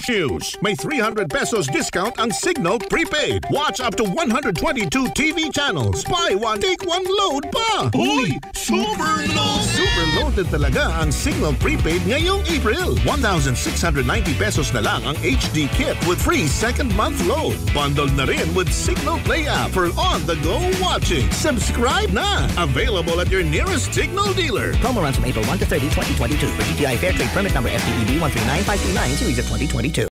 Flash news. May 300 pesos discount ang Cignal Prepaid. Watch up to 122 TV channels. Buy one, take one load pa. Uy! Super loaded! Super loaded talaga ang Cignal Prepaid ngayong April. 1,690 pesos na lang ang HD kit with free second month load. Bundled na rin with Cignal Play app for on-the-go watching. Subscribe na! Available at your nearest Cignal dealer. Promo runs from April 1 to 30, 2022 for GTI Fair Trade Permit number FTEB 139539 series of 2022.